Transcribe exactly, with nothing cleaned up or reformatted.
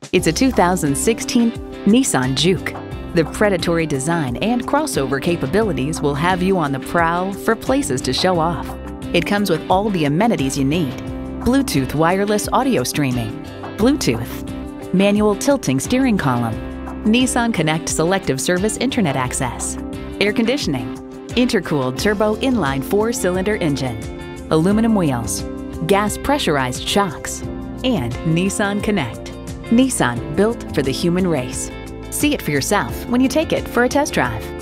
It's a two thousand sixteen Nissan Juke. The predatory design and crossover capabilities will have you on the prowl for places to show off. It comes with all the amenities you need: Bluetooth wireless audio streaming, Bluetooth, manual tilting steering column, Nissan Connect selective service internet access, air conditioning, intercooled turbo inline four-cylinder engine, aluminum wheels, gas pressurized shocks, and Nissan Connect. Nissan, built for the human race. See it for yourself when you take it for a test drive.